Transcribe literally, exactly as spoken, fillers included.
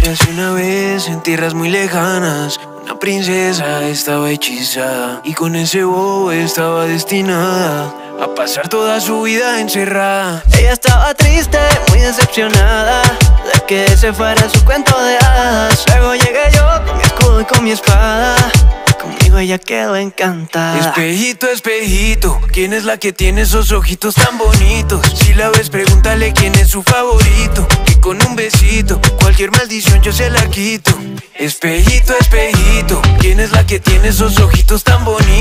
Érase una vez en tierras muy lejanas, una princesa estaba hechizada y con ese bobo estaba destinada a pasar toda su vida encerrada. Ella estaba triste, muy decepcionada de que ese fuera su cuento de hadas. Luego llegué yo con mi escudo y con mi espada. Conmigo ella quedó encantada. Espejito, espejito, ¿quién es la que tiene esos ojitos tan bonitos? Si la ves, pregúntale quién es su favorito, que con un besito cualquier maldición yo se la quito. Espejito, espejito, ¿quién es la que tiene esos ojitos tan bonitos?